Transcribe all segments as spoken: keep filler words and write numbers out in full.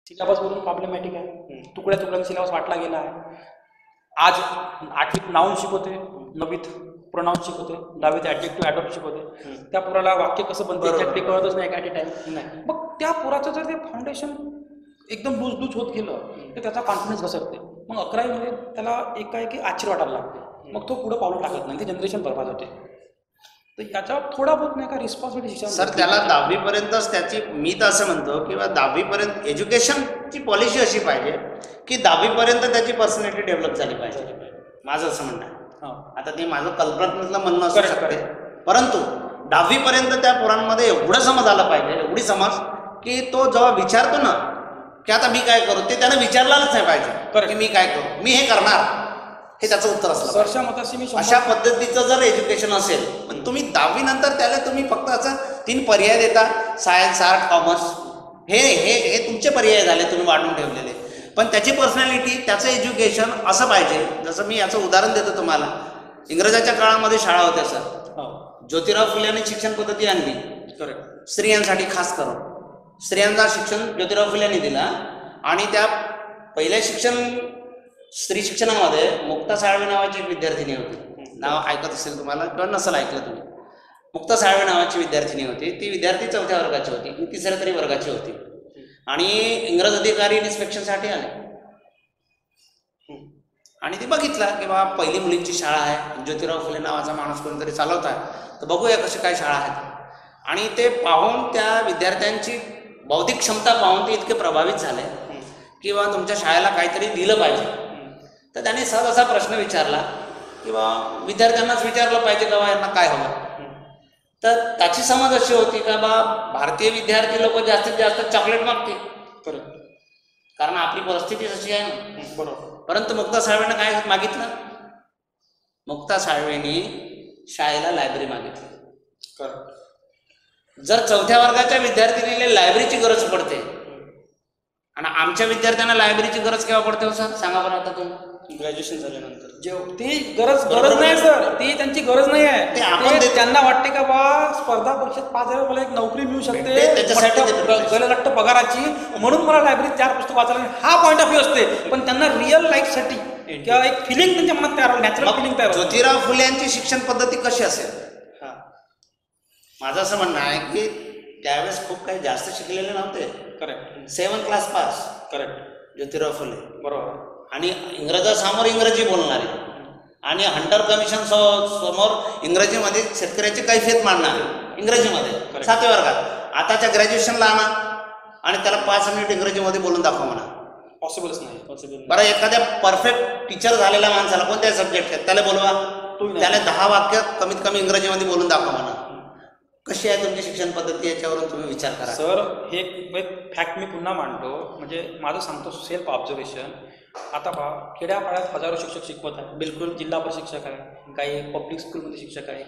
सिलेबसवरून problematic आहे. तुकड्या तुकड्याचा syllabus वाटला गेला आहे. आज आठवीत नाऊन शिकवते, नववीत प्रोनाऊन शिकवते, दहावीत ॲडजेक्टिव्ह ॲडव्हर्ब शिकवते. त्या पोराला वाक्य कसं बनते एक्झॅक्टली कळतच नाही ॲट ए टाइम. मग त्या पोराचं जर ते फाउंडेशन एकदम लूजलूज होत गेलं तर त्याचा कॉन्फिडन्स घसरते. मग अकरावीमध्ये त्याला एकाएकी आश्चर्य वाटायला लागते. मग तो पुढं पावलं टाकत नाही, ते जनरेशन बरबाद होते. तर याच्यावर थोडा बहुत नाही का रिस्पॉन्सिबिलिटी सर. त्याला दहावीपर्यंतच त्याची, मी तर असं म्हणतो किंवा दहावीपर्यंत एज्युकेशनची पॉलिसी अशी पाहिजे की दहावीपर्यंत त्याची पर्सनॅलिटी डेव्हलप झाली पाहिजे, माझं असं म्हणणं आहे. आता ते माझं कल्पनातलं म्हणणं असू शकते, परंतु दहावीपर्यंत त्या पोरांमध्ये एवढं समज आलं पाहिजे, एवढी समज की तो जेव्हा विचारतो ना की आता मी काय करू, ते त्यानं विचारलाच नाही पाहिजे की मी काय करू, मी हे करणार, हे त्याचं उत्तर असलं. अशा पद्धतीचं जर एज्युकेशन असेल, पण तुम्ही दहावी नंतर त्याला तुम्ही फक्त असं तीन पर्याय देता, सायन्स, आर्ट, कॉमर्स, हे हे हे तुमचे पर्याय झाले तुम्ही वाढवून ठेवलेले. पण त्याची पर्सनॅलिटी, त्याचं एज्युकेशन असं पाहिजे. जसं मी याचं उदाहरण देतो तुम्हाला. इंग्रजाच्या काळामध्ये शाळा होत्या सर. ज्योतिराव फुले यांनी शिक्षण पद्धती आणली स्त्रियांसाठी, खास करून स्त्रियांना शिक्षण ज्योतिराव फुले यांनी दिला. आणि त्या पहिल्या शिक्षण स्त्री शिक्षणामध्ये मुक्ता साळवे नावाची एक विद्यार्थिनी होती. नाव ऐकत असेल तुम्हाला किंवा नसेल ऐकलं तुम्ही. मुक्ता साळवे नावाची विद्यार्थिनी होती. ती विद्यार्थी चौथ्या वर्गाची होती, ती तिसऱ्या तरी वर्गाची होती. आणि इंग्रज अधिकारी इन्स्पेक्शनसाठी आले आणि ती बघितला की बा पहिली मुलींची शाळा आहे, ज्योतिराव फुले नावाचा माणूस कोणीतरी चालवत आहे, तर बघूया कशी काय शाळा आहेत. आणि ते पाहून त्या विद्यार्थ्यांची बौद्धिक क्षमता पाहून ते इतके प्रभावित झाले की बा तुमच्या शाळेला काहीतरी दिलं पाहिजे. तर त्याने सहज असा प्रश्न विचारला किंवा विद्यार्थ्यांनाच विचारलं पाहिजे का बा यांना काय हवं. तर त्याची समज अशी होती का बा भारतीय विद्यार्थी लोक जास्तीत जास्त चॉकलेट मागतील, कारण आपली परिस्थिती अशी आहे ना. बरोबर. परंतु मुक्ता साळवेनं काय मागितलं, मुक्ता साळवेनी शाळेला लायब्ररी मागितली. जर चौथ्या वर्गाच्या विद्यार्थिनीला लायब्ररीची गरज पडते आणि आमच्या विद्यार्थ्यांना लायब्ररीची गरज केव्हा पडते हो सर, सांगा बरं आता तुम्ही. ग्रॅज्युएशन झाल्यानंतर. जे ती गरज गरज नाही सर, ती त्यांची गरज नाही आहे. ते त्यांना वाटते का बा स्पर्धा परीक्षेत पाच हजार मला एक नोकरी मिळू शकते गलगट्ट पगाराची, म्हणून मला लायब्ररीत चार पुस्तक वाचायला, हा पॉईंट ऑफ व्ह्यू असते. पण त्यांना रिअल लाईफसाठी किंवा एक फिलिंग त्यांच्या मनात तयार, नॅचरल फिलिंग तयार. ज्योतिराव फुले यांची शिक्षण पद्धती कशी असेल, माझं असं म्हणणं आहे की त्यावेळेस खूप काही जास्त शिकलेले नव्हते. Correct. Seven class pass. Correct. Jyotirao Phule. बरोबर. आणि इंग्रजासमोर इंग्रजी बोलणारे आणि हंटर कमिशन समोर इंग्रजीमध्ये शेतकऱ्याची कैफियत मांडणारे इंग्रजीमध्ये सातव्या वर्गात. आताच्या ग्रॅज्युएशनला आणा आणि त्याला पाच मिनिट इंग्रजीमध्ये बोलून दाखवा म्हणा, पॉसिबलच नाही. पॉसिबल. बरं, एखाद्या परफेक्ट टीचर झालेल्या माणसाला कोणत्या सब्जेक्ट आहेत त्याला बोलवा, त्याला दहा वाक्य कमीत कमी इंग्रजीमध्ये बोलून दाखवा म्हणा. कशी आहे तुमची शिक्षण पद्धती, याच्यावरून तुम्ही विचार करा. सर, हे एक फॅक्ट मी पुन्हा मांडतो, म्हणजे माझं सांगतो सेल्फ ऑब्झर्वेशन. आता पहा, खेड्यापाड्यात हजारो शिक्षक शिकवत आहे. बिलकुल. जिल्हा परिषद शिक्षक आहे, काही पब्लिक स्कूलमध्ये शिक्षक आहे,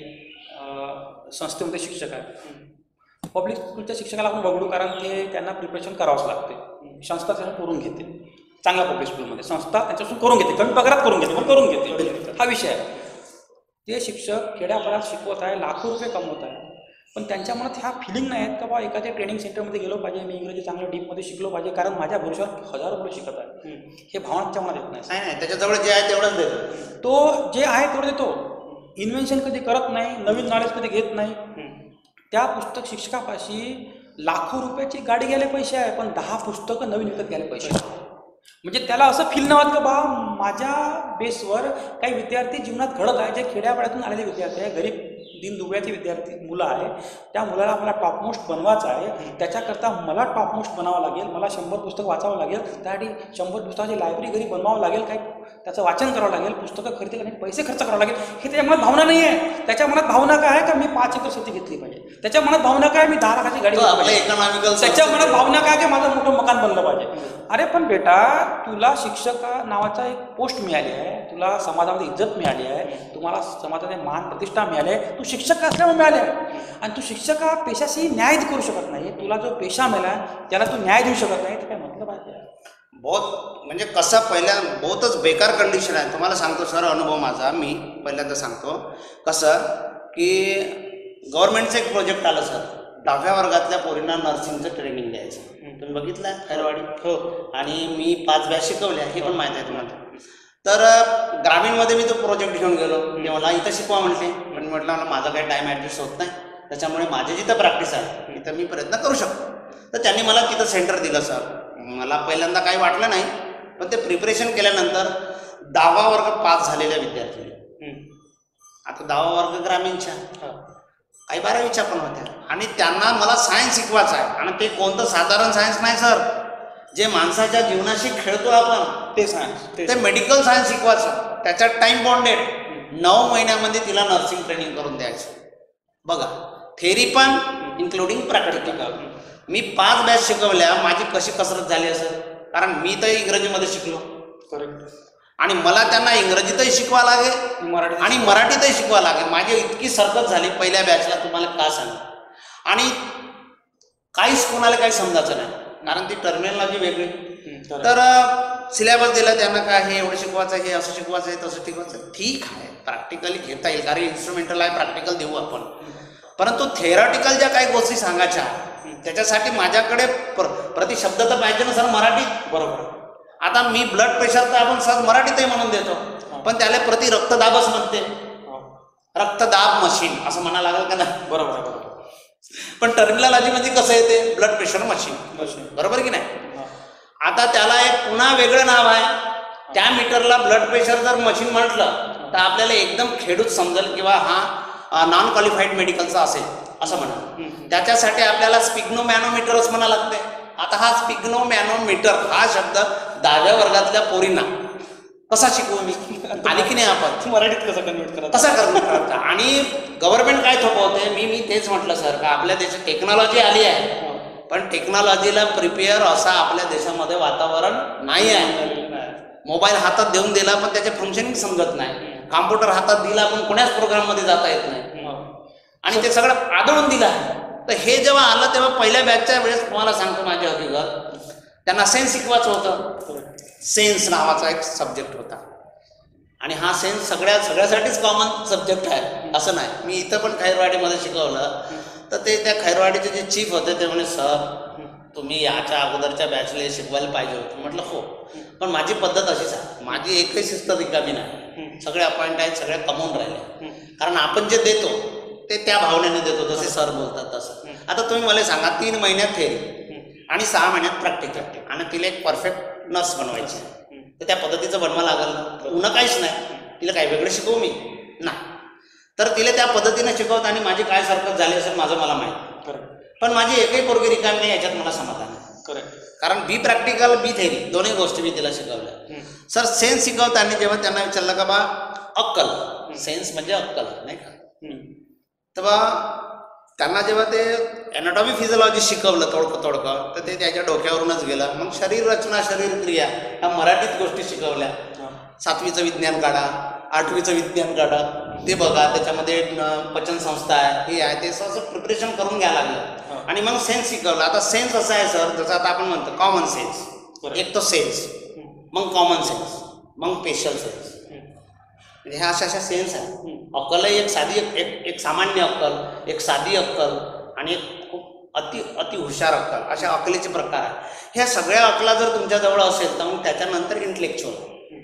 काही संस्थेमध्ये शिक्षक आहे. पब्लिक स्कूलच्या शिक्षकाला आपण बघू, कारण ते त्यांना प्रिपरेशन करावंच लागते. संस्था त्यांना करून घेते. चांगल्या पब्लिक स्कूलमध्ये संस्था त्यांच्यापासून करून घेते, कमी पगारात करून घेते, पण करून घेते. हा विषय आहे. ते शिक्षक खेड्यापाड्यात शिकवत आहे, लाखो रुपये कमवत आहे, पण त्यांच्या मनात ह्या फिलिंग नाही आहेत का बा एखाद्या ट्रेनिंग सेंटरमध्ये गेलो पाहिजे, मी इंग्रजी चांगलं डीपमध्ये शिकलो पाहिजे, कारण माझ्या भविष्यावर हजारो मुलं शिकत आहे. हे भावनाच्या मनात येत नाही. नाही, त्याच्याजवळ जे आहे तेवढंच देतो. तो जे आहे तेवढं देतो. इन्व्हेन्शन कधी करत नाही, नवीन नॉलेज कधी घेत नाही. त्या पुस्तक शिक्षकापाशी लाखो रुपयाची गाडी घ्यायला पैसे आहे, पण दहा पुस्तकं नवीन विकत घ्यायला पैसे आहे. म्हणजे त्याला असं फील नाही होत का बा माझ्या बेसवर काही विद्यार्थी जीवनात घडत आहे, जे खेड्यापाड्यातून आलेले विद्यार्थी आहे, गरीब दीनदुबळ्याचे विद्यार्थी मुलं आहे. त्या मुलाला मला टॉपमोस्ट बनवायचं आहे. त्याच्याकरता मला टॉपमोस्ट बनावं लागेल, मला शंभर पुस्तक वाचावं लागेल, त्यासाठी शंभर पुस्तकाची लायब्ररी घरी बनवावं लागेल, काही त्याचं वाचन करावं लागेल, पुस्तकं खरेदी करणे, पैसे खर्च करावं लागेल. हे त्याच्या मनात भावना नाही आहे. त्याच्या मनात भावना काय आहे का मी पाच एकर शेती घेतली पाहिजे. त्याच्या मनात भावना काय मी दहा लाखाची गाडी घेतली पाहिजे. त्याच्या मनात भावना काय की माझं मोठं मकान बनलं पाहिजे. अरे पण बेटा, तुला शिक्षक नावाचा एक पोस्ट मिळाली आहे, तुला समाजामध्ये इज्जत मिळाली आहे, तुम्हाला समाजामध्ये मान प्रतिष्ठा मिळाली आहे, तू शिक्षक असल्यामुळे मिळाले आहे. आणि तू शिक्षक हा पेशाशी न्याय करू शकत नाही. तुला जो पेशा मिळाला त्याला तू न्याय देऊ शकत नाही, तर काय मतलब आहे. बहुत म्हणजे कसं, पहिल्या बहुतच बेकार कंडिशन आहे. तुम्हाला सांगतो सर, अनुभव माझा, मी पहिल्यांदा सांगतो कसं की गव्हर्नमेंटचं एक प्रोजेक्ट आलं सर, दहाव्या वर्गातल्या पोरींना नर्सिंगचं ट्रेनिंग द्यायचं. तुम्ही बघितलं आहे खैरवाडी? हो. आणि मी पाच बॅच शिकवल्या हे पण माहीत आहे तुम्हाला. तर ग्रामीणमध्ये मी तो प्रोजेक्ट घेऊन गेलो. ते मला इथं शिकवा म्हटले, पण म्हटलं मला माझा काही टाईम ॲडजस्ट होत नाही, त्याच्यामुळे माझी जिथं प्रॅक्टिस आहे तिथं मी प्रयत्न करू शकतो. तर त्यांनी मला तिथं सेंटर दिलं. सर मला पहिल्यांदा काही वाटलं नाही, पण ते प्रिपरेशन केल्यानंतर दहावा वर्ग पास झालेल्या विद्यार्थी, आता दहावा वर्ग ग्रामीणच्या, काही बारावीच्या पण होत्या, आणि त्यांना मला सायन्स शिकवायचं आहे. आणि ते कोणतं साधारण सायन्स नाही सर, जे माणसाच्या जीवनाशी खेळतो आपण ते सायन्स, ते मेडिकल सायन्स शिकवायचं. त्याच्यात टाइम बॉन्डेड नऊ महिन्यामध्ये तिला नर्सिंग ट्रेनिंग करून द्यायचं. बघा, थेरी पण इन्क्लुडिंग प्रॅक्टिकल. मी पाच बॅच शिकवल्या, माझी कशी कसरत झाली असेल, कारण मी तर इंग्रजीमध्ये शिकलो. करेक्ट. आणि मला त्यांना इंग्रजीतही शिकवा लागेल मराठी आणि मराठीतही शिकवा लागेल. माझी इतकी सरकत झाली पहिल्या बॅचला, तुम्हाला का सांगा. आणि काहीच कोणाला काही समजायचं नाही, कारण ती टर्मिनॉलॉजी वेगळी. तर सिलेबस दिला त्यांना, काय हे एवढं शिकवायचं, हे असं शिकवायचं आहे, तसं शिकवायचं. ठीक आहे, प्रॅक्टिकली घेता येईल, कारण इन्स्ट्रुमेंटल आहे, प्रॅक्टिकल देऊ आपण. परंतु थेरॉटिकल ज्या काही गोष्टी सांगायच्या, त्याच्यासाठी माझ्याकडे प्र प्रति शब्द तर पाहिजे ना सर मराठीत. बरोबर. आता मी ब्लड प्रेशर तर आपण सहज मराठीतही म्हणून देतो, पण त्याला प्रति रक्तदाबच म्हणते. रक्तदाब मशीन असं म्हणायला लागेल का नाही? बरोबर बरोबर. पण टर्मिनॉलॉजीमध्ये कसं येते? Blood pressure machine. बरोबर की नाही? आता त्याला एक पुन्हा वेगळं नाव आहे. त्या मीटरला ब्लड प्रेशर जर मशीन म्हटलं तर आपल्याला एकदम खेडूत समजेल किंवा हा नॉन क्वालिफाईड मेडिकलचा असेल असं म्हणा. त्याच्यासाठी आपल्याला स्पिग्नो मॅनोमीटरच म्हणा लागते. आता हा स्पिग्नो मॅनोमीटर हा शब्द दहाव्या वर्गातल्या पोरींना कसा शिकवू मी? आली की नाही आपण मराठीत कसं कन्वर्ट करा, कसा कन्वर्ट. आणि गव्हर्नमेंट काय थोपवते, मी मी तेच म्हटलं सर का आपल्या देशात टेक्नॉलॉजी आली आहे, पण टेक्नॉलॉजीला प्रिपेअर असं आपल्या देशामध्ये वातावरण नाही आहे. मोबाईल हातात देऊन दिला पण त्याचे फंक्शनिंग समजत नाही. कॉम्प्युटर हातात दिला पण कोणाच प्रोग्राममध्ये जाता येत नाही, आणि ते सगळं आदळून दिलं आहे. तर हे जेव्हा आलं तेव्हा पहिल्या बॅचच्या वेळेस तुम्हाला सांगतो माझी हकीकत, त्यांना सेन्स शिकवायचं होतं. सेन्स नावाचा एक सब्जेक्ट होता, आणि हा सेन्स सगळ्या सगळ्यासाठीच कॉमन सब्जेक्ट आहे असं नाही. मी इथं पण खैरवाडीमध्ये शिकवलं, तर ते त्या खैरवाडीचे जे चीफ होते ते म्हणे, सर तुम्ही याच्या अगोदरच्या बॅचला शिकवायला पाहिजे होतं. म्हटलं हो, पण माझी पद्धत अशीच आहे, माझी एकही शिस्त रिकामी नाही. सगळे अपॉइंट आहेत, सगळे कमवून राहिले, कारण आपण जे देतो ते त्या भावनेने देतो, जसे सर बोलतात तसं. आता तुम्ही मला सांगा, तीन महिन्यात थेरी आणि सहा महिन्यात प्रॅक्टिकल, आणि तिला एक परफेक्ट नर्स बनवायची, तर त्या पद्धतीचं बनवा लागेल ना. पुन्हा काहीच नाही, तिला काही वेगळं शिकवू मी नाही. तर तिला त्या पद्धतीने शिकवत, आणि माझी काय सरकत झाली असेल माझं मला माहीत. पण माझी एकही पोरगी रिकामी नाही याच्यात मला समाधान आहे. करेक्ट. कारण बी प्रॅक्टिकल बी थेरी दोन्ही गोष्टी मी तिला शिकवल्या. सर सेन्स शिकवताना जेव्हा त्यांना विचारलं का बा अक्कल, सेन्स म्हणजे अक्कल नाही का, तेव्हा त्यांना जेव्हा ते ॲनाटॉमी फिजिओलॉजी शिकवलं थोडकं थोडकं, तर ते त्याच्या डोक्यावरूनच गेलं. मग शरीर रचना, शरीर क्रिया ह्या मराठीत गोष्टी शिकवल्या. सातवीचं विज्ञान काढा, आठवीचं विज्ञान काढा, ते बघा, त्याच्यामध्ये पचनसंस्था आहे, हे आहे, ते असं प्रिपरेशन करून घ्यायला लागलं. आणि मग सेन्स शिकवलं. आता सेन्स असं आहे सर, जसं आता आपण म्हणतो कॉमन सेन्स, एक तो सेन्स, मग कॉमन सेन्स, मग स्पेशल सेन्स, म्हणजे ह्या अशा अशा सेन्स आहे. अक्कलही एक साधी एक एक सामान्य अक्कल, एक साधी अक्कल, आणि एक खूप अति अति हुशार अक्कल, अशा अक्कलेचे प्रकार आहे. ह्या सगळ्या अक्कला जर तुमच्याजवळ असेल तर मग त्याच्यानंतर इंटेलेक्च्युअल.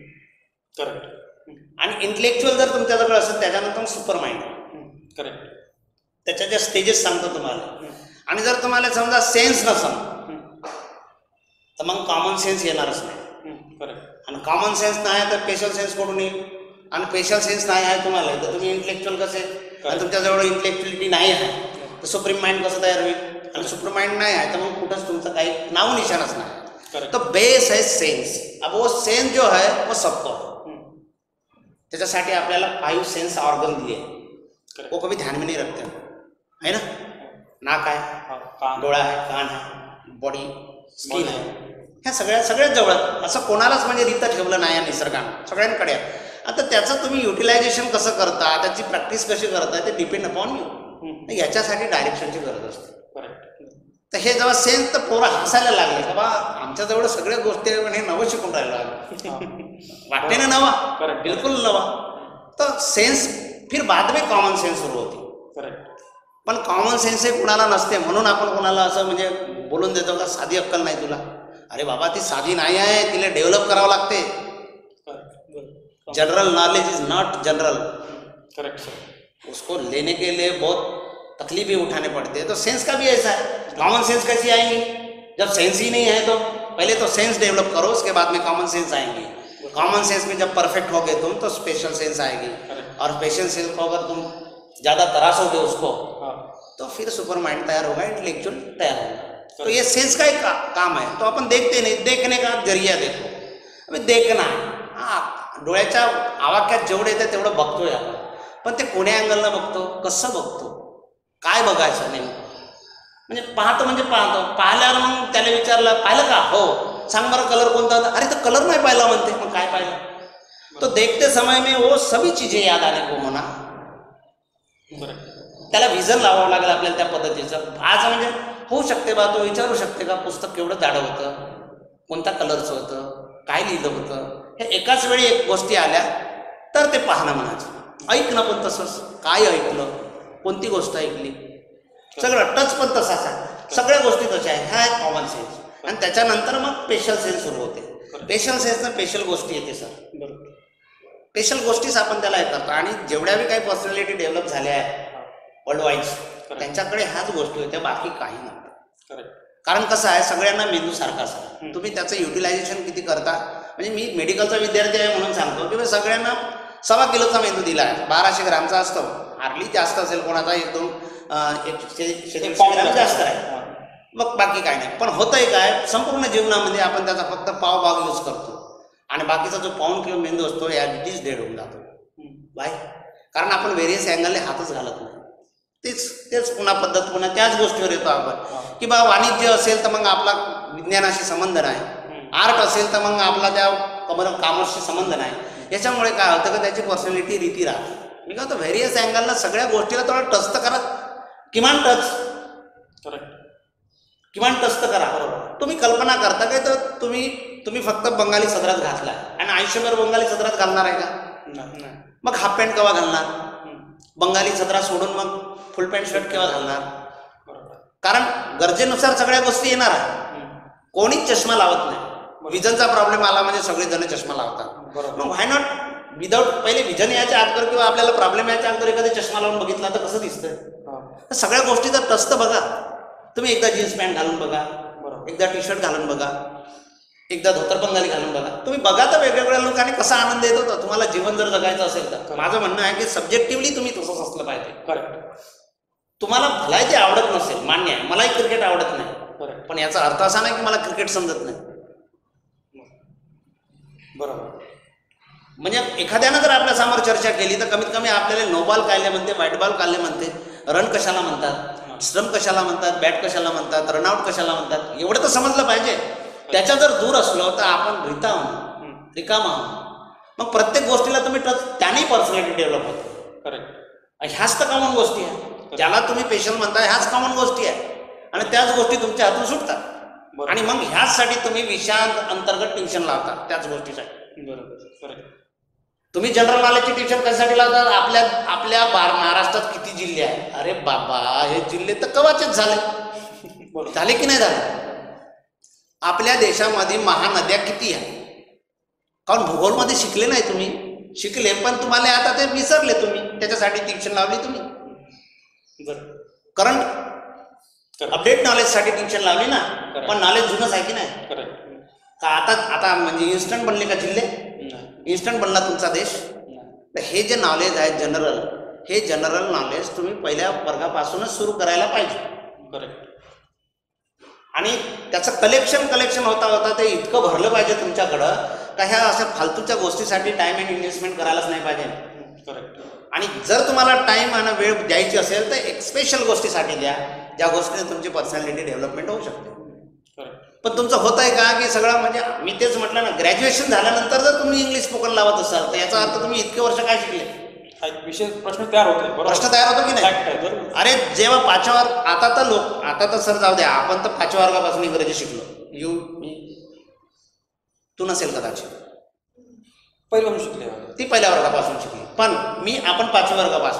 करेक्ट. आणि इंटेलेक्च्युअल जर तुमच्याजवळ असेल त्याच्यानंतर सुपर माइंड. करेक्ट. त्याच्या ज्या स्टेजेस सांगतो तुम्हाला. आणि जर तुम्हाला समजा सेन्स नसेल तर मग कॉमन सेन्स येणारच नाही. करेक्ट. आणि कॉमन सेन्स नाही तर स्पेशल सेन्स कुठून येईल, आणि स्पेशल सेन्स नाही आहे तुम्हाला तर तुम्ही इंटेलेक्च्युअल कसे, आणि तुमच्याजवळ इंटेलेक्च्युअलिटी नाही आहे तर सुप्रीम माइंड कसं तयार होईल, आणि सुप्रीम माइंड नाही आहे तर मग कुठंच तुमचं काही नाव निशाणच नाही. तो बेस है सेन्स. अब वो सेन्स जो है वो सबको, त्याच्यासाठी आपल्याला फाईव्ह सेन्स ऑर्गन दिए, वो कभी ध्यान में नहीं रखते है ना. नाक आहे, डोळा आहे, कान आहे, बॉडी, स्किन आहे, ह्या सगळ्या सगळ्याच जवळ. असं कोणालाच म्हणजे रीतं ठेवलं नाही या निसर्गानं, सगळ्यांकडे. आता त्याचं तुम्ही युटिलायझेशन कसं करता, त्याची प्रॅक्टिस कशी करता, ते डिपेंड अपॉन यू. याच्यासाठी डायरेक्शनची गरज असते. तर हे जेव्हा सेन्स, तर पोरं हसायला लागले का बा आमच्याजवळ सगळ्या गोष्टी हे नवं शिकून राहिलं, वाटते ना नवा, बिलकुल नवा. तर सेन्स फिर बाद में कॉमन सेन्स सुरू होती. पण कॉमन सेन्स हे कुणाला नसते, म्हणून आपण कोणाला असं म्हणजे बोलून देतो का साधी अक्कल नाही तुला. अरे बाबा ती साधी नाही आहे, तिला डेव्हलप करावं लागते. General knowledge is not general. Correct sir. उसको लेने के लिए बहुत तकलीफें उठाने पड़ते हैं. तो सेंस का भी ऐसा है. कॉमन सेंस कैसी आएंगी जब सेंस ही नहीं है? तो पहले तो सेंस डेवलप करो, उसके बाद में कॉमन सेंस आएंगी. कॉमन सेंस में जब परफेक्ट हो गए तुम तो स्पेशल सेंस आएगी, और स्पेशल सेंस को अगर तुम ज़्यादा तराशोगे उसको तो फिर सुपर माइंड तैयार होगा, इंटेलेक्चुअल तैयार होगा. तो ये सेंस का एक का, काम आहे. तो आपण देखते नाही, देखने का जरिया देखो. अभी देखना हां, डोळ्याच्या आवाक्यात जेवढं येतं तेवढं बघतोय आपण, पण ते कोण्या अँगलनं बघतो, कसं बघतो, काय बघायचं नेमकं. म्हणजे पाहतो म्हणजे पाहतो, पाहिल्यावर मग त्याला विचारलं पाहिलं का, हो सांग बरं कलर कोणता होता, अरे तर कलर नाही पाहिला म्हणते, मग काय पाहिलं. तो देखते समय में वो सभी चीजें याद आने को म्हणा. बरं, त्याला व्हिजन लावावं लागेल आपल्याला त्या पद्धतीचं. आज म्हणजे होऊ शकते बा, तो विचारू शकते का पुस्तक केवढं जाडं होतं, कोणत्या कलरचं होतं, काय लिहिलं होतं. हे एकाच वेळी एक गोष्टी आल्या तर ते पाहणं म्हणायचं. ऐकणं पण तसंच, काय ऐकलं, कोणती गोष्ट ऐकली, सगळं टच पण तसाच आहे. सगळ्या गोष्टी तशा आहेत. हा एक कॉमन सेन्स. आणि त्याच्यानंतर मग स्पेशल सेन्स सुरू होते. स्पेशल सेन्सनं स्पेशल गोष्टी येते सर. बरोबर, स्पेशल गोष्टीच आपण त्याला हे करतो. आणि जेवढ्या बी काही पर्सनॅलिटी डेव्हलप झाल्या आहेत वर्ल्ड वाईज, त्यांच्याकडे ह्याच गोष्टी होत्या, बाकी काही नव्हतं. कारण कसं आहे, सगळ्यांना मेंदू सारखाच आहे. तुम्ही त्याचं युटिलायझेशन किती करता. म्हणजे मी मेडिकलचा विद्यार्थी आहे म्हणून सांगतो की सगळ्यांना सव्वा किलोचा मेंदू दिला आहे, बाराशे ग्रामचा असतो. हार्डली जास्त असेल कोणाचा, एक दोन एकशे ग्राम जास्त आहे, मग बाकी काय नाही. पण होतंय काय, संपूर्ण जीवनामध्ये आपण त्याचा फक्त पाव भाग यूज करतो, आणि बाकीचा जो पाऊण किलो मेंदू असतो ॲज डेड होऊन जातो. बाय, कारण आपण व्हेरियस अँगलने हातच घालत नाही. तेच तेच पुन्हा पद्धत, पुन्हा त्याच गोष्टीवर येतो आपण की बा वाणिज्य असेल तर मग आपला विज्ञानाशी संबंध नाही, आर्ट असेल तर मग आपला त्या कॉमर्सशी संबंध नाही. याच्यामुळे काय होतं का त्याची पर्सनॅलिटी रीती राहते. मी काय होतं, व्हेरियस अँगलला सगळ्या गोष्टीला थोडं टच तर करा, किमान टच. करेक्ट, किमान टच तर करा. बरोबर, तुम्ही कल्पना करता काय तर तुम्ही तुम्ही फक्त बंगाली सदरात घातला आणि आयुष्यभर बंगाली सदरात घालणार आहे का? मग हाफ पॅन्ट केव्हा घालणार, बंगाली सदरा सोडून मग फुल पॅन्ट शर्ट केव्हा घालणार. कारण गरजेनुसार सगळ्या गोष्टी येणार आहे. कोणीच चष्मा लावत नाही. विजनचा प्रॉब्लेम आला म्हणजे सगळेजण चष्मा लावतात. मग व्हाय नॉट विदाऊट, पहिले विजन यायच्या अगोदर किंवा आपल्याला प्रॉब्लेम यायच्या अगोदर एखादी चष्मा लावून बघितला तर कसं दिसतंय. तर सगळ्या गोष्टी जर टच तर बघा. तुम्ही एकदा जीन्स पॅन्ट घालून बघा, एकदा टी शर्ट घालून बघा, एकदा धोतर बंगाली घालून बघा. तुम्ही बघा तर वेगवेगळ्या लोकांनी कसा आनंद येत होता. तुम्हाला जीवन जर जगायचं असेल तर माझं म्हणणं आहे की सब्जेक्टिव्हली तुम्ही तसंच असलं पाहिजे. करेक्ट, तुम्हाला भलाही ते आवडत नसेल, मान्य आहे, मलाही क्रिकेट आवडत नाही, पण याचा अर्थ असा नाही की मला क्रिकेट समजत नाही. बरोबर, म्हणजे एखाद्यानं जर आपल्या समोर चर्चा केली तर कमीत कमी आपल्याला नो बॉल काढले म्हणते, व्हाईट बॉल काढले म्हणते, रन कशाला म्हणतात, स्टंप कशाला म्हणतात, बॅट कशाला म्हणतात, रनआउट कशाला म्हणतात, एवढं तर समजलं पाहिजे. त्याच्या जर दूर असलो तर आपण रिकाम रिकामा. मग प्रत्येक गोष्टीला तुम्ही टच, त्याने पर्सनॅलिटी डेव्हलप होते. करेक्ट, ह्याच तर कॉमन गोष्टी आहे. ज्याला तुम्ही पेशंट म्हणता ह्याच कॉमन गोष्टी आहे, आणि त्याच गोष्टी तुमच्या हातून सुटतात. आणि मग ह्याचसाठी तुम्ही विषयांत अंतर्गत ट्युशन लावता त्याच गोष्टीसाठी. बरोबर, तुम्ही जनरल नॉलेजची ट्युशन कशासाठी लावतात. आपल्या आपल्या महाराष्ट्रात किती जिल्हे आहेत. अरे बाबा, हे जिल्हे तर कवाचेच झाले, झाले की नाही झाले. आपल्या देशामध्ये महानद्या किती आहे. कारण भूगोलमध्ये शिकले नाही तुम्ही, शिकले पण तुम्हाला आता ते विसरले तुम्ही, त्याच्यासाठी ट्युशन लावली तुम्ही. करंट अपडेट नॉलेजसाठी ट्युशन लावली ना, पण नॉलेज जुनंच आहे की नाही. का आता आता म्हणजे इन्स्टंट बनले का जिल्हे, इन्स्टंट बनला तुमचा देश. तर हे जे नॉलेज आहे जनरल, हे जनरल नॉलेज तुम्ही पहिल्या वर्गापासूनच सुरू करायला पाहिजे. करेक्ट, आणि त्याचं कलेक्शन कलेक्शन होता होता ते इतकं भरलं पाहिजे तुमच्याकडं का ह्या अशा फालतूच्या गोष्टीसाठी टाईम अँड इन्व्हेस्टमेंट करायलाच नाही पाहिजे. करेक्ट, आणि जर तुम्हाला टाईम आणि वेळ द्यायची असेल तर एक स्पेशल गोष्टीसाठी द्या, ज्या गोष्टीने तुमची पर्सनॅलिटी डेव्हलपमेंट होऊ शकते. पण तुमचं होत आहे का की सगळं, म्हणजे मी तेच म्हटलं ना, ग्रॅज्युएशन झाल्यानंतर जर तुम्ही इंग्लिश स्पोकन लावत असाल तर याचा अर्थ तुम्ही इतके वर्ष काय शिकले. विशेष प्रश्न तयार होते, प्रश्न तयार होतो की नाही. अरे जेव्हा पाचव्या वर्ग, आता तर लोक, आता तर सर जाऊ द्या, आपण तर पाचव्या वर्गापासून इंग्रजी शिकलो. यू मी तू नसेल कदाचित, पहिल्यापासून शिकले, ती पहिल्या वर्गापासून शिकली, पण मी आपण पाचव्या वर्गापासून.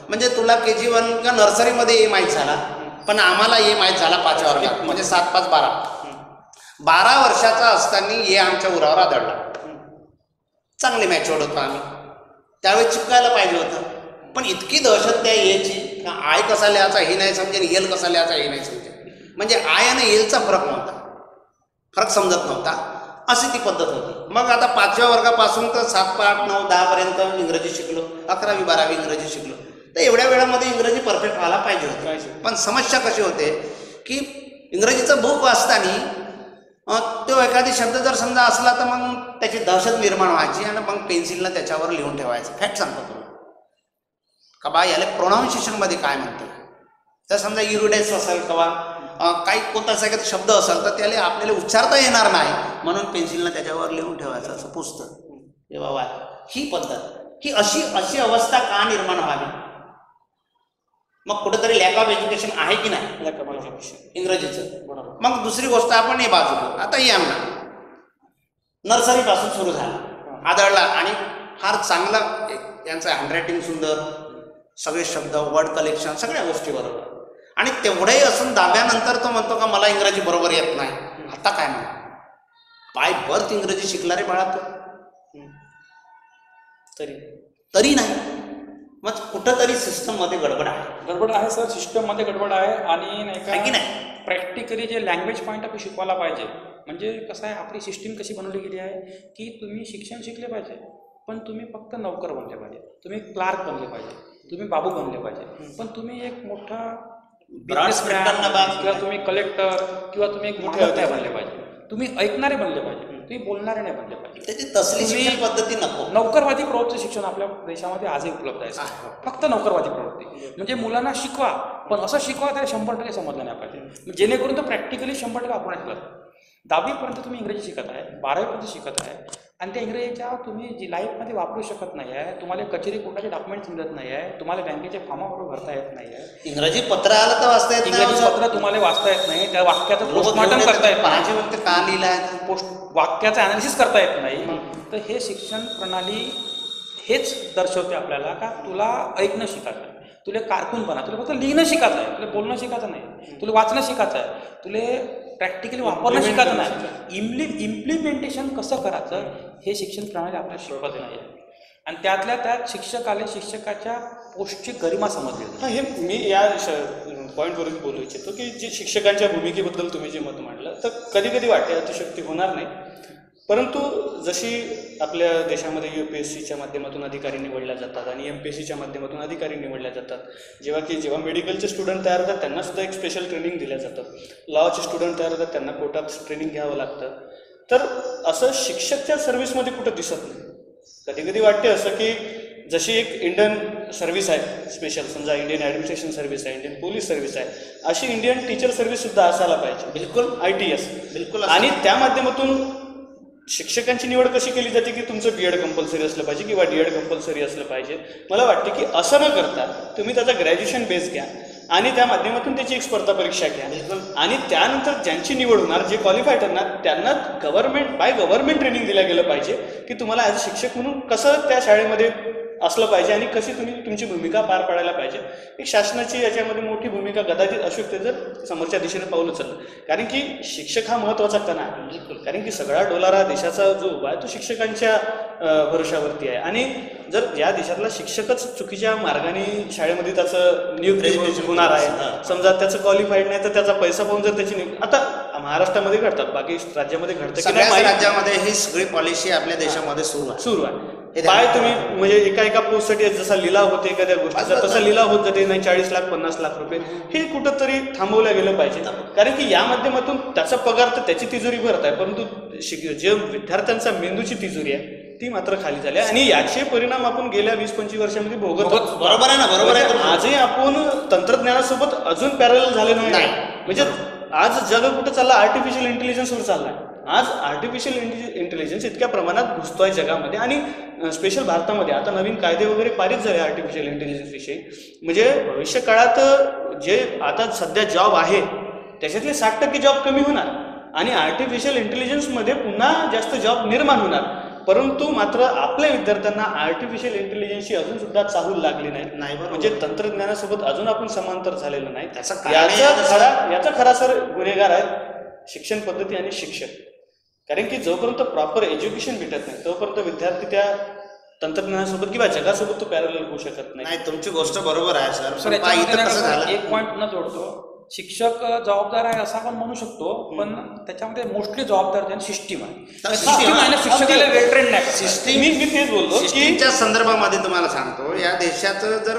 म्हणजे तुला के जी वन का नर्सरीमध्ये ए माहीत झाला, पण आम्हाला ए माहीत झाला पाचव्या वर्गात, म्हणजे सात पाच बारा बारा वर्षाचा असताना ए आमच्या उरावर आदळला. चांगले मॅच्युअर्ड होतो आम्ही, त्यावेळेस चिपकायला पाहिजे होतं, पण इतकी दहशत त्या एची का आय कसा लिहायचा हे नाही समजेल, एल कसा लिहायचा हे नाही समजेल, म्हणजे आय आणि एलचा फरक नव्हता, फरक समजत नव्हता, अशी ती पद्धत होती. मग आता पाचव्या वर्गापासून तर सात आठ नऊ दहापर्यंत इंग्रजी शिकलो, अकरावी बारावी इंग्रजी शिकलो, तर एवढ्या वेळामध्ये इंग्रजी परफेक्ट व्हायला पाहिजे होते. पण समस्या कशी होते की इंग्रजीचं बुक वाचताना तो एखादी शब्द जर समजा असला तर मग त्याची दहशत निर्माण व्हायची आणि मग पेन्सिलनं त्याच्यावर लिहून ठेवायचं. फॅक्ट सांगतो तुला का बा याला प्रोनाऊन्सिएशनमध्ये काय म्हणते, तर समजा इरुडेस असेल किंवा काही कोणताच एखादा शब्द असेल तर त्याला आपल्याला उच्चारता येणार नाही, म्हणून पेन्सिलनं त्याच्यावर लिहून ठेवायचं असं पुस्तक. हे बाबा ही पद्धत, ही अशी अशी अवस्था का निर्माण व्हावी? मग कुठेतरी लॅक ऑफ एज्युकेशन आहे की नाही लॅक ऑफ एज्युकेशन इंग्रजीचं. बरोबर. मग दुसरी गोष्ट आपण हे बाजू करू. आता यांना नर्सरीपासून सुरू झाला, आदळला, आणि फार चांगला यांचं हँडरायटिंग सुंदर, सगळे शब्द, वर्ड कलेक्शन, सगळ्या गोष्टी बरोबर, आणि तेवढंही असून दहाव्यानंतर तो म्हणतो का मला इंग्रजी बरोबर येत नाही. आता काय म्हणा, बाय बर्थ इंग्रजी शिकला रे बाळा तो, तरी तरी नाही. मग कुठंतरी सिस्टममध्ये गडबड आहे. गडबड आहे सर, सिस्टममध्ये गडबड आहे. आणि नाही का की नाही प्रॅक्टिकली जे लँग्वेज पॉईंट ऑफ शिकवायला पाहिजे. म्हणजे कसं आहे, आपली सिस्टीम कशी बनवली गेली आहे की तुम्ही शिक्षण शिकले पाहिजे, पण तुम्ही फक्त नोकर बनले पाहिजे, तुम्ही क्लार्क बनले पाहिजे, तुम्ही बाबू बनले पाहिजे, पण तुम्ही एक मोठा किंवा तुम्ही कलेक्टर किंवा तुम्ही एक मोठे नाही बनले पाहिजे, तुम्ही ऐकणारे बनले पाहिजे, तुम्ही बोलणारे नाही बनले पाहिजे. त्याची तसली शिक्षण पद्धती नको. नोकरवादी प्रवृत्ती शिक्षण आपल्या देशामध्ये आजही उपलब्ध आहे. फक्त नोकरवादी प्रवृत्ती म्हणजे मुलांना शिकवा, पण असं शिकवा त्याला शंभर टक्के समजलं नाही पाहिजे, जेणेकरून तो प्रॅक्टिकली शंभर टक्के आपण शिकलं. दहावीपर्यंत तुम्ही इंग्रजी शिकत आहे, बारावीपर्यंत शिकत आहे, आणि त्या इंग्रजीच्या तुम्ही जी लाईफमध्ये वापरू शकत नाही आहे, तुम्हाला कचेरी कोर्टाचे डॉक्युमेंट समजत नाही आहे, तुम्हाला बँकेचे फॉर्म बरोबर भरता येत नाही आहे, इंग्रजी पत्र आलं तर वाचता येत नाही, इंग्रजी पत्र तुम्हाला वाचता येत नाही, त्या वाक्याचं पोस्टमॉर्टम करता येत नाही, का लिहिलं आहे पोस्ट वाक्याचं ॲनालिसिस करता येत नाही. तर हे शिक्षण प्रणाली हेच दर्शवते आपल्याला का तुला ऐकणं शिकायचं आहे, तुला कारकून बना, तुला फक्त लिहिणं शिकायचं आहे, तुला बोलणं शिकायचं नाही, तुला वाचणं शिकायचं आहे, तुला प्रॅक्टिकली वापरणं शिकायचं नाही. इम्प्लि इम्प्लिमेंटेशन कसं करायचं हे शिक्षण प्रणाली आपल्याला शिकवत नाही आहे. आणि त्यातल्या त्यात शिक्षकाला शिक्षकाच्या पोस्टची गरिमा समजली. हां, हे मी या पॉईंटवरून बोलू इच्छितो की जे शिक्षकांच्या भूमिकेबद्दल तुम्ही जे मत मांडलं, तर कधी कधी वाटते अतिशयोक्ती होणार नाही, परंतु जशी आपल्या देशामध्ये यू पी एस सीच्या माध्यमातून अधिकारी निवडल्या जातात आणि एम पी एस सीच्या माध्यमातून अधिकारी निवडल्या जातात, जेव्हा की जेव्हा मेडिकलचे स्टुडंट तयार होतात त्यांनासुद्धा एक स्पेशल ट्रेनिंग दिल्या जातं, लॉचे स्टुडंट तयार होतात त्यांना कोर्टात ट्रेनिंग घ्यावं लागतं, तर असं शिक्षकच्या सर्व्हिसमध्ये कुठं दिसत नाही. कधी कधी वाटते असं की जशी एक इंडियन सर्व्हिस आहे स्पेशल, समजा इंडियन ॲडमिनिस्ट्रेशन सर्व्हिस आहे, इंडियन पोलीस सर्व्हिस आहे, अशी इंडियन टीचर सर्व्हिससुद्धा असायला पाहिजे. बिलकुल आय टी एस बिलकुल. आणि त्या माध्यमातून शिक्षकांची निवड कशी केली जाते की तुमचं बी एड कंपल्सरी असलं पाहिजे किंवा डी एड कंपल्सरी असलं पाहिजे. मला वाटते की असं न करता तुम्ही त्याचा ग्रॅज्युएशन बेस घ्या आणि त्या माध्यमातून त्याची एक स्पर्धा परीक्षा घ्या, आणि त्यानंतर ज्यांची निवड होणार, जे क्वालिफाय करणार, त्यांना गव्हर्नमेंट बाय गव्हर्नमेंट ट्रेनिंग दिलं गेलं पाहिजे की तुम्हाला ॲज अ शिक्षक म्हणून कसं त्या शाळेमध्ये असलं पाहिजे आणि कशी तुम्ही तुमची भूमिका पार पाडायला पाहिजे. एक शासनाची याच्यामध्ये मोठी भूमिका कदाचित असू शकते जर समोरच्या दिशेने पाऊल उचललं, कारण की शिक्षक हा महत्त्वाचा कणा आहे. कारण की सगळा डोलारा देशाचा जो उभा आहे तो शिक्षकांच्या भरोशावरती आहे, आणि जर या देशातला शिक्षकच चुकीच्या मार्गाने शाळेमध्ये त्याचं नियुक्ती होणार आहे, समजा त्याचं क्वालिफाईड नाही तर त्याचा पैसा पाहून जर त्याची नियुक्ती, आता महाराष्ट्रामध्ये घडतात, बाकी राज्यामध्ये घडतं की नाही, राज्यामध्ये ही सगळी पॉलिसी आपल्या देशामध्ये सुरू आहे सुरू आहे काय तुम्ही म्हणजे एका एका पोस्टसाठी जसा लिलाव होते एखाद्या गोष्टीचा तसा लिलाव होत जाते, नाही चाळीस लाख पन्नास लाख रुपये, हे कुठंतरी थांबवलं गेलं पाहिजे. कारण की या माध्यमातून त्याचा पगार तर त्याची तिजोरी भरत आहे, परंतु शिक जे विद्यार्थ्यांचा मेंदूची तिजोरी आहे ती मात्र खाली झाली आहे, आणि याचे परिणाम आपण गेल्या वीस पंचवीस वर्षांमध्ये भोगत. बरोबर आहे ना, बरोबर आहे. आजही आपण तंत्रज्ञानासोबत अजून पॅरलल झालेलो नाही. म्हणजे आज जग कुठं चाललं, आर्टिफिशियल इंटेलिजन्सवर चाललाय. आज आर्टिफिशियल इंटेलिजन्स इतक्या प्रमाणात घुसतोय जगामध्ये, आणि स्पेशल भारतामध्ये आता नवीन कायदे वगैरे पारित झाले आर्टिफिशियल इंटेलिजन्स विषयी. म्हणजे भविष्य काळात जे आता सध्या जॉब आहे त्याच्यातले साठ टक्के जॉब कमी होणार आणि आर्टिफिशियल इंटेलिजन्समध्ये पुन्हा जास्त जॉब निर्माण होणार. परंतु मात्र आपल्या विद्यार्थ्यांना आर्टिफिशियल इंटेलिजन्सची अजून सुद्धा चाहूल लागली नाही नाही बरोबर. म्हणजे तंत्रज्ञानासोबत अजून आपण समांतर झालेलं नाही. त्याचं कारण आहे याचा आता खरा याचा खरा सर गुन्हेगार आहे शिक्षण पद्धती आणि शिक्षक. कारण की जोपर्यंत प्रॉपर एज्युकेशन भेटत नाही तोपर्यंत विद्यार्थी त्या तंत्रज्ञानासोबत किंवा जगासोबत तो पॅरलल होऊ शकत नाही. नाही, तुमची गोष्ट बरोबर आहे सर. सर पण पहा, याच्यामध्ये इथं नाही कसं का झालं, एक पॉईंट न जोडतो, शिक्षक जबाबदार आहे असं आपण म्हणू शकतो, पण त्याच्यामध्ये मोस्टली जबाबदार सिस्टीम आहे. सिस्टीम आहे ना, शिक्षकाला वेल ट्रेन नाही. सिस्टीम मी मी तेच बोललो की सिस्टीमच्या संदर्भामध्ये तुम्हाला सांगतो, या देशाचं जर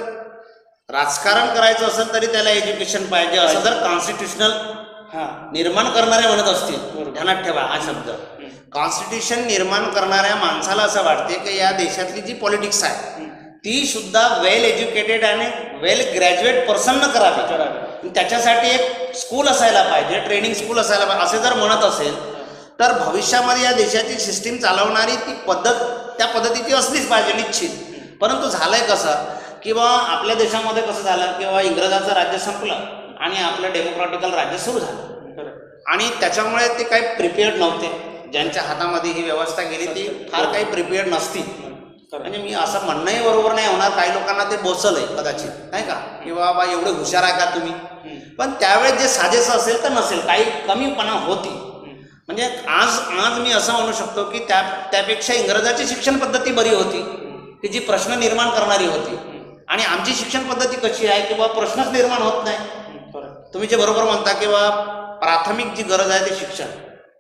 राजकारण करायचं असेल तरी त्याला एज्युकेशन पाहिजे असं जर कॉन्स्टिट्युशनल हा निर्माण करणारे म्हणत असतील, बरोबर. ध्यानात ठेवा हा शब्द. कॉन्स्टिट्यूशन निर्माण करणाऱ्या माणसाला असं वाटते की या देशातली जी पॉलिटिक्स आहे ती सुद्धा वेल एज्युकेटेड आणि वेल ग्रॅज्युएट पर्सन न करावी. करावी. त्याच्यासाठी एक स्कूल असायला पाहिजे, ट्रेनिंग स्कूल असायला पाहिजे असे जर म्हणत असेल तर भविष्यामध्ये या देशाची सिस्टीम चालवणारी ती पद्धत त्या पद्धतीची असलीच पाहिजे निश्चित. परंतु झालंय कसं किंवा आपल्या देशामध्ये कसं झालं किंवा इंग्रजाचं राज्य संपलं आणि आपलं डेमोक्रॅटिकल राज्य सुरू झालं आणि त्याच्यामुळे ते काही प्रिपेअर्ड नव्हते. ज्यांच्या हातामध्ये ही व्यवस्था गेली ती फार काही प्रिपेअर्ड नसती. म्हणजे मी असं म्हणणंही बरोबर नाही होणार, काही लोकांना ते बोचल आहे कदाचित, नाही का, की बाबा एवढे हुशार आहे का तुम्ही. पण त्यावेळेस जे साजेसं असेल तर नसेल, काही कमीपणा होती. म्हणजे आज आज मी असं म्हणू शकतो की त्या त्यापेक्षा इंग्रजाची शिक्षण पद्धती बरी होती की जी प्रश्न निर्माण करणारी होती. आणि आमची शिक्षण पद्धती कशी आहे किंवा प्रश्नच निर्माण होत नाही. तुम्ही जे बरोबर म्हणता किंवा प्राथमिक जी गरज आहे ते शिक्षण.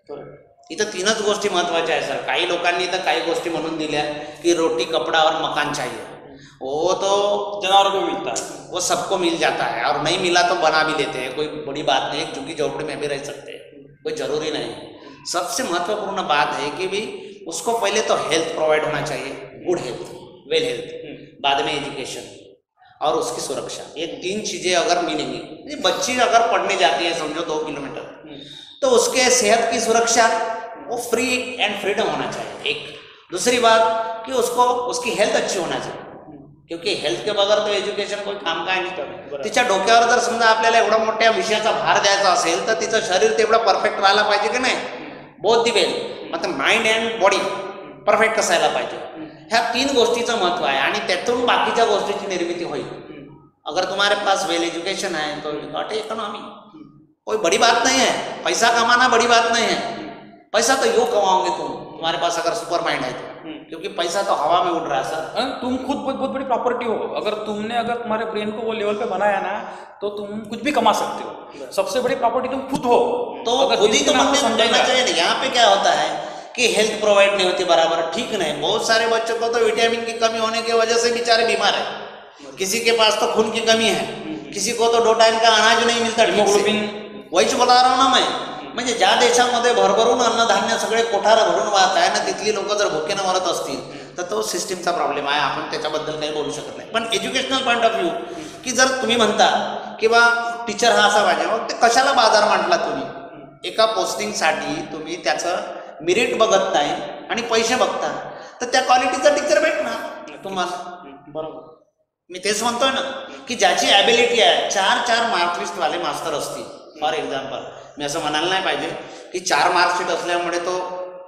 इथं तीनच गोष्टी महत्वाच्या आहे सर. काही लोकांनी तर काही गोष्टी म्हणून दिल्या की रोटी कपड़ा और मकान चाहिए, वो तो जनावर को मिलता है, वो सबको मिल जाता है और नहीं मिला तो बना भी देते हैं, कोई बड़ी बात नहीं. झुग्गी झोपड़ी में भी रह सकते हैं, कोई जरूरी नहीं. सबसे महत्वपूर्ण बात है कि भी उसको पहले तो हेल्थ प्रोवाइड होना चाहिए, गुड हेल्थ, वेल हेल्थ, बाद में एजुकेशन और उसकी सुरक्षा. ये तीन चीज़ें अगर मिलेंगी, बच्ची अगर पढ़ने जाती है समझो दो किलोमीटर, तो उसके सेहत की सुरक्षा वो फ्री एंड फ्रीडम होना चाहिए. एक दूसरी बात कि उसको उसकी हेल्थ अच्छी होना चाहिए, क्योंकि हेल्थ के बगैर तो एज्युकेशन कोई काम काय नाही. तिच्या डोक्यावर जर समजा आपल्याला एवढा मोठ्या विषयाचा भार द्यायचा असेल तर तिचं शरीर तेवढं परफेक्ट राहायला पाहिजे की नाही. बोथ दी वेल मतलब माइंड अँड बॉडी परफेक्ट असायला पाहिजे. ह्या तीन गोष्टीचं महत्व आहे आणि त्यातून बाकीच्या गोष्टीची निर्मिती होईल. अगर तुम्हारे पास वेल एजुकेशन है तो नॉट इकोनॉमी, कोई बड़ी बात नहीं है. पैसा कमाना बड़ी बात नहीं है. पैसा तो यूँ कमाओगे तुम, तुम्हारे पास अगर सुपर माइंड है तो, क्योंकि पैसा तो हवा में उड़ रहा है सर. तुम खुद बहुत बहुत बड़ी प्रॉपर्टी हो. अगर तुमने अगर तुम्हारे ब्रेन को वो लेवल पे बनाया ना तो तुम कुछ भी कमा सकते हो. सबसे बड़ी प्रॉपर्टी तुम खुद हो. तो खुद ही तो बनने समझना चाहिए ना. यहाँ पे क्या होता है कि हेल्थ प्रोवाइड नहीं होती बराबर, ठीक नहीं. बहुत सारे बच्चों को तो विटामिन की कमी होने की वजह से बेचारे बीमार है. किसी के पास तो खून की कमी है, किसी को तो दो टाइम का अनाज नहीं मिलता. हिमोग्लोबिन वहीच बोला रहा हूं ना मैं. म्हणजे ज्या देशामध्ये भरभरून अन्नधान्य सगळे कोठार भरून वाहत आहे ना, तिथली लोक जर भुकेनं मरत असतील तर तो सिस्टीमचा प्रॉब्लेम आहे. आपण त्याच्याबद्दल काही बोलू शकत नाही. पण एज्युकेशनल पॉईंट ऑफ व्ह्यू की जर तुम्ही म्हणता किंवा टीचर हा असा पाहिजे, मग ते कशाला बाजार मांडला तुम्ही. एका पोस्टिंगसाठी तुम्ही त्याचं मेरिट बघत नाही आणि पैसे बघता, तर त्या क्वालिटीचा टीचर भेटणार तुम्हाला. बरोबर. मी तेच म्हणतोय ना की ज्याची ॲबिलिटी आहे, चार चार मार्कलिस्टवाले मास्तर असतील फॉर एक्झाम्पल, मी असं म्हणायला नाही पाहिजे की चार मार्कशीट असल्यामुळे तो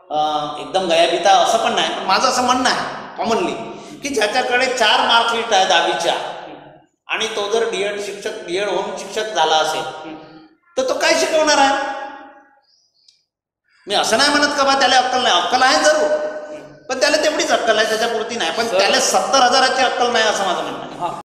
एकदम गयाबिता असं पण नाही. पण माझं असं म्हणणं आहे कॉमनली की ज्याच्याकडे चार मार्कशीट आहे दहावीच्या आणि तो जर डी एड शिक्षक डी एड होऊन शिक्षक झाला असेल तर तो काय शिकवणार आहे. मी असं नाही म्हणत का बा त्याला अक्कल नाही, अक्कल आहे जरूर, पण त्याला तेवढीच अक्कल आहे, त्याच्यापुरती नाही. पण त्याला सत्तर हजाराची अक्कल नाही असं माझं म्हणणं आहे.